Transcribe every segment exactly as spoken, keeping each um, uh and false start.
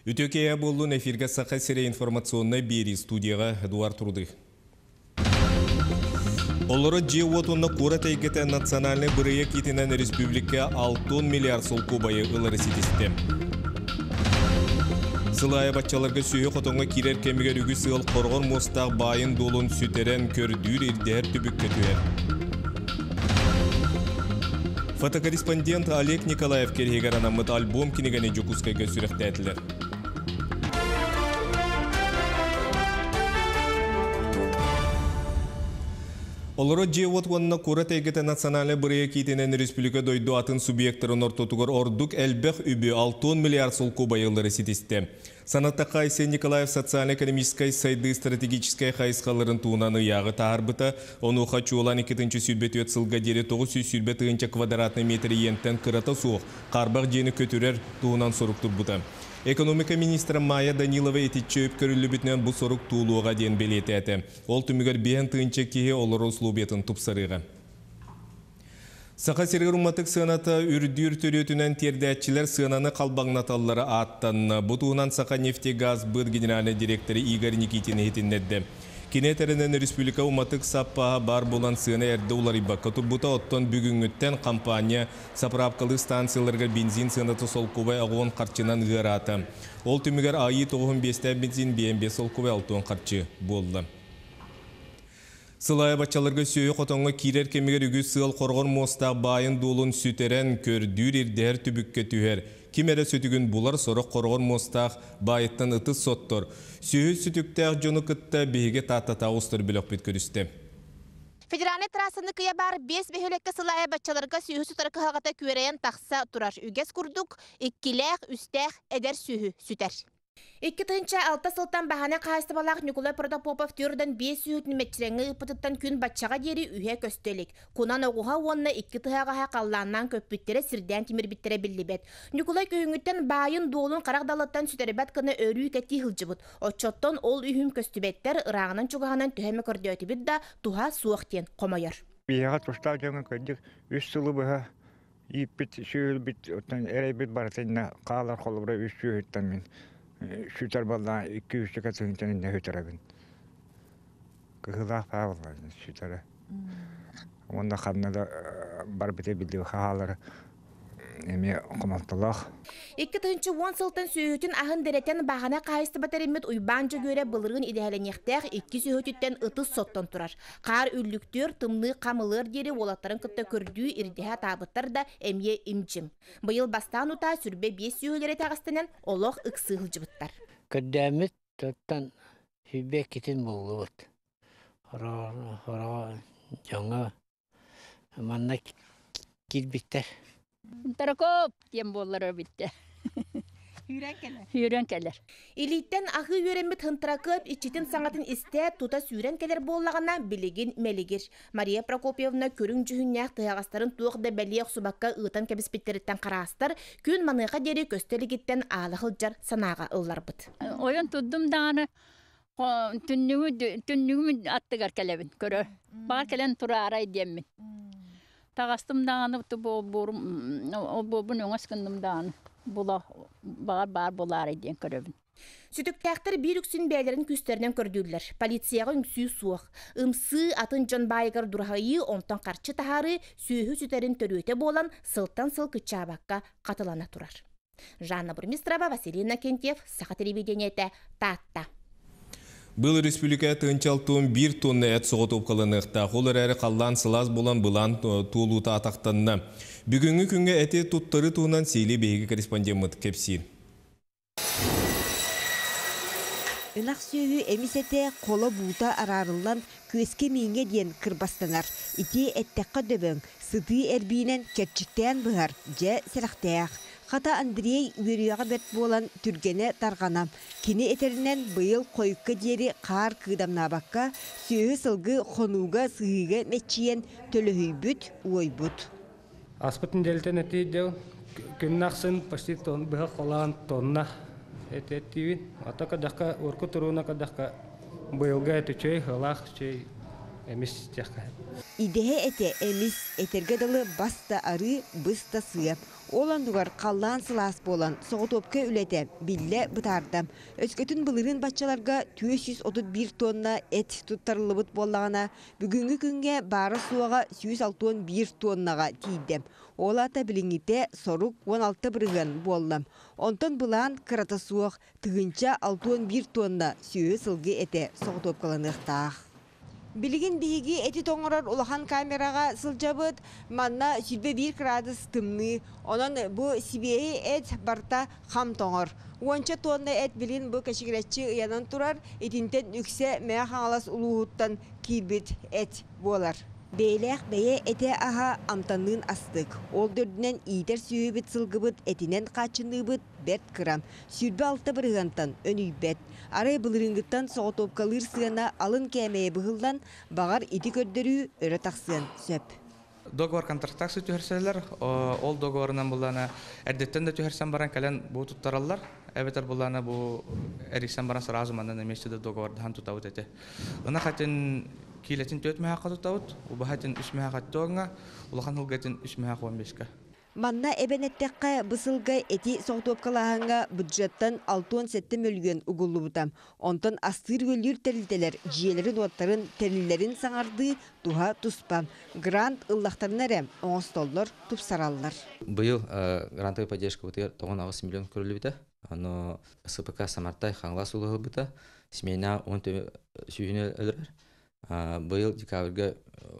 Үтөкея болуын эфирге сақа сере информационной бери студияға Эдуард Трудых. Олары жеуотуынна кура тәйгеті национальный бұрыя кетінен республика алты миллиард солку байы ылары сетесті. Сылайы батчаларға сүйі қотонға керер кемігер үгі сығыл қорғын мостақ байын долын сүтерен көрдүр ирдер түбік көтуер. Фотокорреспондент Олег Николаев керегер анамыт альбом кенегені жүкускайға сүректі әтілер. Олары жеуот ванна кура тәйгеті национальный бұрыя кетенен республика дойду атын субъекторын ортотугар ордук әлбәқ үбі алты миллиард солку байылары сетесті. Санатта Қайсы Николаев социально-экономической сайды стратегической қайысқаларын туынаны яғы тағарбыта, оны ұқачу olan ikkinchi сүлбет өт сылға дері тоғыз жүз сүлбет ұйынча квадратный метр ентен қырата суық, қарбақ жені көтірер туынан сорук тұрбыта. Экономика министрі Майя Данилова ететші өпкөрілі бүтінен бұл сорук туылуға ден белеті әті. Ол түмігер бейін тұйынча кейі олар ослу бетін тұпсарыға. Сақа сергір ұматық сығаната үрдүр төрөтінен тердәтчілер сығананы қалбаңнаталары аттанны. Бұтуынан Сақа нефтегаз бұд генеральный директоры Игорь Никитин етіннеді. Кенетерінен республика ұматық саппаға бар болан сығына әрді олар ибаққа тұрбыта оттан бүгінгіттен компания саправкалы станцияларға бензин сығанаты солкувай ағуын қарчынан ғыраты. Ол түмігер айы тоғын бесті бензин бен бес солкувай алтуын қарчы болды. Сылайы батчаларға сүйі қотонға керер кемігер үгі сығыл қорғын мостақ байын долын сүтерен көрдүр ирдер түбікке түйер. Кимере сөтігін бұлар сорық қорғын мостақ байыттан ұтыс соттыр. Сүйі сүтіктәқ жоны күтті бейге таттата ұстыр білік бет көрісті. Федеральный трассаны кыя бар бес бехөлекке сылайы батчаларға сүйі сүтір қағата көрейін тақса тұрар. Үгес күрдік, иккіләқ, үстәқ, әдер сүйі сүтер. Икки тыынча алта сылтан бахана қайысты балақ Николай Протопопов түрден бес үйітін метчіреңі ұпытыттан күн батчаға дері үйе көстелік. Кунан оғуға онына икки тыяға қалланнан көппіттері сірден темір біттері білі бет. Николай күйіңіттен байын долын қарақдалыттан сүтеребет кіні өрі кәтті хылжыбыт. Отчоттан ол үйім көстібеттер ұрағынан чуғағынан түхәмі көрді өті біт да туға суықтен қомайыр. Бияға тұстау жаңын көндік үш сылы бұға еппіт шүйіл біт әрей біт барытайына қалар қолыбыра үш шүйіттен мен. Шүтер балда iki üç katından ne hötürəbin. Qıqılaq bağlılar şütərə. Onda xanına da бар bite bildiği xahaları emeğe okumaktılaq. İki tığınçı on sıltın sühütün ahın dereten bağına қайысты батаремет uybanca göre bılırın idealenekter iki sühütütten ıtız sottan turar. Qar üllüktür, tımlı qamılır deri olatların kıtta kördüğü irdeha tabıttar da emye imcim. Bıyıl bastan uta sürbe beş sühülere tağıstenen oloq ıksığıl cıbıttar. Köddəmit tuttan sübbe kitin bulğut. Hara, hara, жаңа manna kilbitler. Tarakop diyem bolları bitti. Hüren keler. İlitten ahı yöremit hıntırakıp içitin sanatın iste tuta süren keler bollağına biligin meligir. Maria Prokopyevna körün cühünyak tığağastарын tuğda beliyek subakka ıtan kebis bitteritten qarastar, kün manıqa deri kösteligitten ağlıqılcar sanağa ıllar bıt. Oyun tuddum dağını tünnüğümü attıgar kelebin körü. Bağ kelen tura aray diyemmin. Tağastım dağını o bobun öngüskündüm dağını. Bula bar bar bular diyen körübün. Sütüktəxtər bir üksün bəylərin küstərindən kördülər. Polisiyağa üngsüyü suaq. Imsı atın can baygar durağıyı ondan qarçı taharı süyü sütərin törüyte bolan sıltan sıl kıçabaqqa qatılana turar. Жанна Бурмистрова, Василина Кентьев, Саха телевидениете, Татта. Бұл республика тыңчалтуын бір тонны әт соғыт опқалынықта. Қолыр әрі қаллан сылаз болан бұлан туылуыта атақтанына. Бүгінгі күнге әте тұттары туынан сейлі бейгі корреспондент кепсин. Инақ сөйі әмесеті қолы бұлта арарылан көске мейінге ден кірбастанар. Ити әттәққа дөбің, сыты әрбейінен кәтчіктен бұғар, жә сәріқтәяқ. Хата Андрей үйіріяға бәт болан түргені тарғанам. Кені етерінен бұйыл қойыққа дері қар қыдамна баққа, сөйі сылғы қонуға сығыға мәтчиен төліхүй бүт, ой бүт. Аспытын делтен әті дел, күн нақсын пашти бұға қолан тонна әті-әтівін. Ата қадаққа, орқы тұруына қадаққа бұйылға әті чөй, ғылақ чөй әмес тяққа. Идеhe ete emis etergadalı basta arı bısta sıyap. Olan dugar kallan sılас bolan soğutopka ülete bille bıtardı. Özkötün bılırın batçalarga dört yüz otuz bir tonna et tuttarılıbıt bollağına bugünkü günge barı suağa yüz altı bir tonnaga tiydi. Olata bilingite soruk on altı bırıgın bollam. Ondan bulan kırata suaq tığınca altı bir tonna süyü sılgı ete soğutopkalanıqtağ. Bilgin digi eti toңорор улахан камерага сылжабыт, манна сүрбе bir градус тымны. Онон бу сибеи эт барта хам тоңор. Уонча тонна эт билин бу кешигиретчи ыянан турар, этинтен үксе мэ хаңалас улууттан кирбит эт болар. Бейлэх бeye ete aha amtanın astık. Ol dördünen iyider süyübüt sılgıbıt, etinen kaçınıbıt, bet kıram. Sürbe altta bırıgantan, önüybet. Aray bılırıngıttan soğutup kalır sığana alın kemeye bıhıldan, bağar iti kördürü örü taksıyan söp. Договор контрактасы түһәрсәләр, ол договорынан булана әрдеттен дә түһәрсән баран кален бу туттараллар. Әбетер булана бу әрисән баран сразу маннан эместе договордан тутабыт эте. Ана хатын килетин төт мәхәкә тутабыт, у бахатын үч мәхәкә тоңга, улахан хулгатын үч мәхәкә он бешкә. Манна эбенеттекка бысылга эти соғтопкалаһанга бюджеттан алты он жети миллион угуллубутам. Онтон астыр гөлүр терилтелер, жиелерин оттарын терилерин саңарды туха туспам. Грант ыллахтарынарем оңостоллор тупсараллар. Быйыл грантовый поддержка бутыр тогон агыс миллион көрүлүбүтэ. Аны СПК Самартай хаңлас улыгыбыта. Семейна он сүйүнө өлөр. Быйыл декабрьге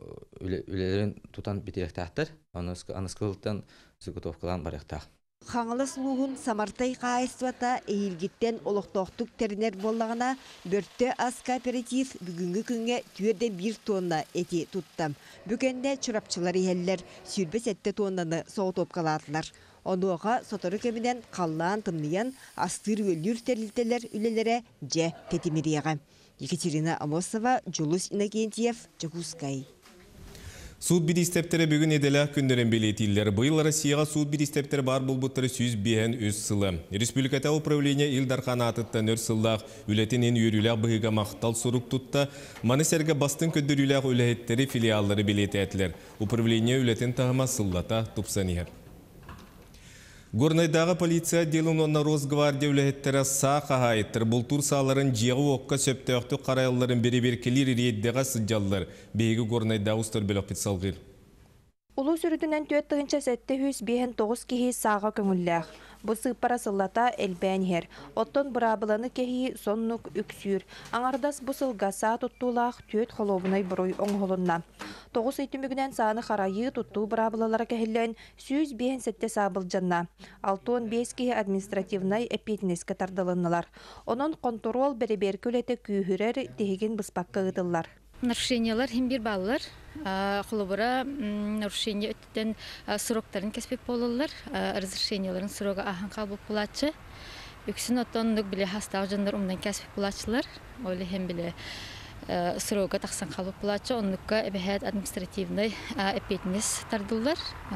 үлелерин тутан битеректактар. Аныскылыктан заготовкалан барыктак. Хаңлас лугун Самартай кайсвата эйилгиттен олоктоктук тернер боллагана бөртө ас кооператив бүгүнгү күнгө түрдө бир тонна эти туттам. Бүгүндө чурапчылар иеллер сүрбе сетте тоннаны соотопкалаатылар. Онуга сотору кеминен каллаан тымныян астыр өлүр терилтелер үлелере же тетимирияга. Екатерина Амосова, Жулус Иннокентьев, Жакускай. Суд bir isteptere bugün edelak günderen belirtildiler. Bıyıl Россияға суд bir isteptere бар bulbutları yüz bihen üç sılı. Respublikata upravleniya Ildarхан atıttan ör sıldak ületinin yürüylak bıhıga maqtal suruk tutta. Maneserge bastın köddürüylak ülehetleri filialları belirtetiler. Upravleniya ületin tahıma sıllata tupsaniyar. Горнайдағы полиция делін онна Росгвардия үләхеттері сақа ғайыттыр. Бұл тур сағаларын жеғі оққа сөптөқті қарайыларын бері-бер келер рейддеға сыджалылар. Бейгі Горнайдағы ұстыр бөлік бітсалғыр. Улу сүрүтүнен төт тыгынча сетте хүс бейен тоғыз кихи саға көңілләқ. Бұ сыппара сыллата әлбән хер. Оттон бұрабыланы кехи соннук үксүр. Аңардас бұ сылға саа туттулақ төт холобынай бұруй оңғолынна. Тоғыз өйтімігінен саны қарайы тутту бұрабылалара кәхіллән сүз бейен сетте сабыл жанна. Алтон бес кихи административнай әпетінеске тардылынылар. Онын контрол бәрі-бер көлеті күйірер тегін бұспаққа ғыдылар. Нарушениялар hem bir ballar, kulubura narушение öteden sırokların kesbek bolurlar, разрешенияларын сыроға ахан қалбып bulatçı. Yüksün otonluk bile hasta ojanlar umdan kesbek bulatçılar, öyle hem bile sıroğa taksan қалбып bulatçı, onlukka ebehet administrativnay epetiniz tardıllar,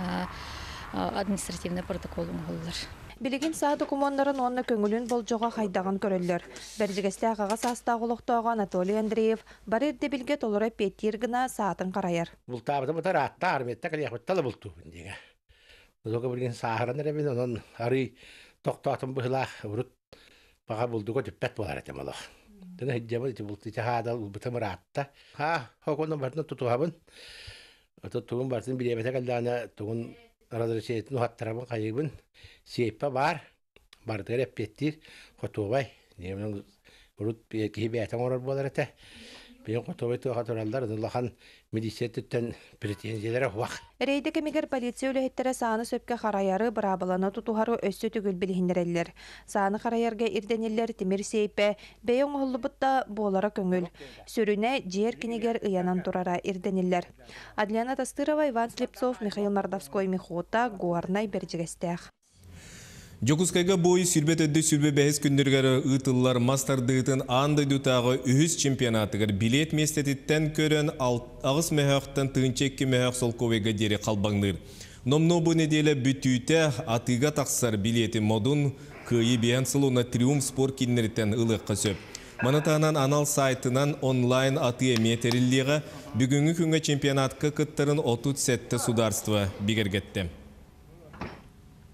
administrativnay protokolun olurlar. Билигин саа документарын онна көңүлүн болжоға хайдаган көрөллөр. Бержигесте ага саста голоктоого Анатолий Андреев бар эрде билге толора петир гына саатын караяр. Бул табыты бутар атта арметте калыяк талы булту диге. Дога билген сааран ребин онон ары токтотун была урут бага булдуго деппет болар этем алак. Дена хиджабы ити булты жахада бутамыр атта. Ха хокондон бартын тутуабын. Тутугун бартын билебете калдана тугун разрешениятын ухаттарабын кайыбын. Сеппа бар, бардыр эппеттир, хотубай. Немнің урут кихи бәйтен орар болар эте. Бейін хотубай туға туралдар, ұлақан медицинеттен претензиялары хуақ. Рейді кемегер полиция үліхеттері саны сөпке қарайары бұрабыланы тұтуғары өссі түгіл білгендерелер. Саны қарайарға ирденелер темір сейпе, бейін ұғылы бұтта болара көңіл. Сөріне жер кенегер ұянан тұрара ирденелер. Адлиана Тастырова, Иван Слепцов, Михаил Мардовской, Михота, Гуарнай, Берджигестех. Жокускайга бойы сүрбет өдді сүрбе бәйіз күндергері ұтылар мастардығытын аңды дүтағы үхіз чемпионатығыр билет местетіттен көрін ағыз мәхіқтен тұғынчекке мәхіқ сол ковега дері қалбаңдыр. Номно бұл неделі бүтүйті атыға тақсар билеті модун күйі бейін сылуына триумф спорт кеннеріттен ұлыққа сөп. Манатанан анал сайтынан онлайн аты әметерілдіға бүгінгі күнгі чемпионатқа күттірін отыз сетті сударство бігергетті.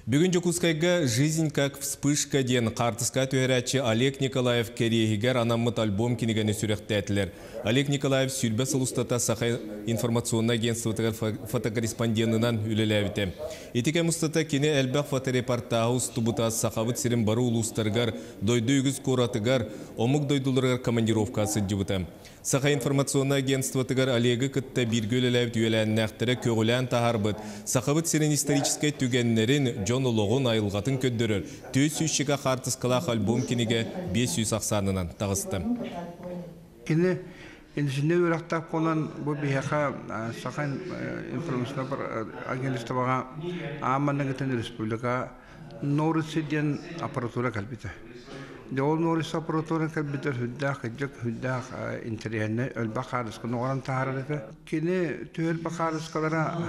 Бүгін Жокускайга «Жизнь как вспышка» ден қартысқа түйерәтші Олег Николаев керегігер анаммыт альбом кенегені сүректәтілер. Олег Николаев сүлбә сылустата Саха информационный агентствотығыр фотокорреспондентынан үлеләвіті. Етеке мұстата кені әлбәқ фоторепортағы ұстыбыта Сахавыт сирин бары ұлыстарғар, дойды үгіз коратығар, омық дойдылырғар командировкасы жыбыта. Саха информационный агентствотығыр Олегі күтті біргі үлеләвіт үйеләнін әқтірі көгілән тағарбыт. Сахавыт сирин историческай түгеннерін Джон Лоғын айылғатын көддірір. Төз сүйшіға қартысқылақ альбом кенеге бес жүз ақсанынан тағысты. Кені endişinde ürektap olan bu bir haka sakın informasyona bir agentliğe amanına giden respublika Norisidian aparatura kalbite. De ol Noris aparatura kalbite hüdda kıcık hüdda interiyene ölbakarız konu oran taharete. Kini tüyel bakarız kadara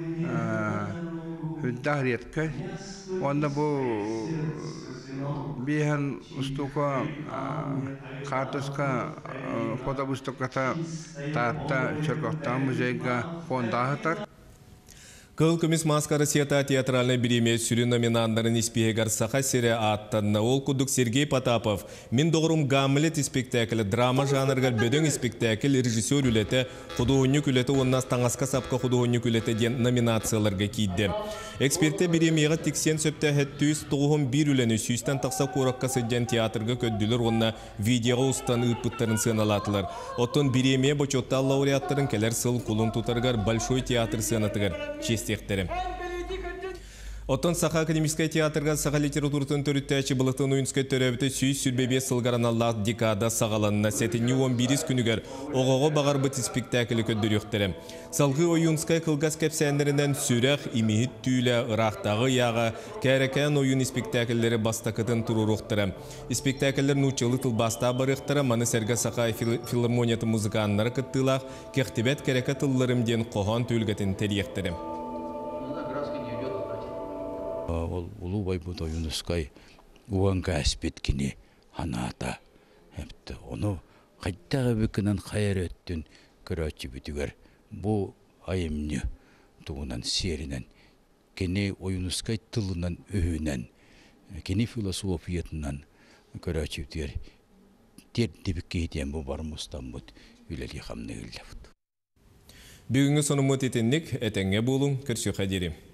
hüdda hariyetka. Onda bu bihan ustuka kartuska fotobustuka ta çerkokta muzeyga fondahatar. Кыл көмес маскара сета театральный биреме сүрі номинандарын испегар Саха серия аттанна ол кудук Сергей Потапов. Мен доғырым Гамлет спектаклі драма жанргар бөдің спектакль режиссер үлеті, художник үлеті оннас таңасқа сапқа художник үлеті ден номинацияларға кейді. Эксперті биремеға тексен сөпті әттүйіз тұғым бір үлені сүйістен тақса қораққа сөдден театрға көдділер онна видеоға ұстан ұппыттарын сыналатылар. Оттон биреме бочотта лауреаттарын келер сыл құлын тұтарғар Большой театр сынатығар. Честектерім. Оттон Саха академический театрға Саха литературтын төріттәчі бұлықтың ойынскай төрәбіті сүйіз сүрбебе сылғаран Аллах декада сағаланына сәтіні он бирис күнігер оғығы бағар бұт спектаклі көддіріқтерім. Салғы ойынскай қылғас кәпсәндерінен сүрәқ имейт түйілі ұрақтағы яға кәрекән ойын спектаклері бастақытын тұрурықтырым. Спектаклер нұчылы тыл баста барықтырым, маны сәргі Саха филармонияты музыканлары күттілақ кектібет кәрекә тылларым ден қоған түйілгетін тәріқтірім. Ол улу байбут ойынускай уанга аспеткіне ханата. Оны қайттағы бекінен қайыр өттін көрәтші бүтігер. Бұл айымны туғынан серінен, кені ойынускай тылынан өйінен, кені философиятынан көрәтші бүтігер. Тер дебікке етен бұл барымыстан бұд үлелі қамны үлі бұд. Бүгінгі соны мұт етіннік әтәңе болың, көрсі қадерім.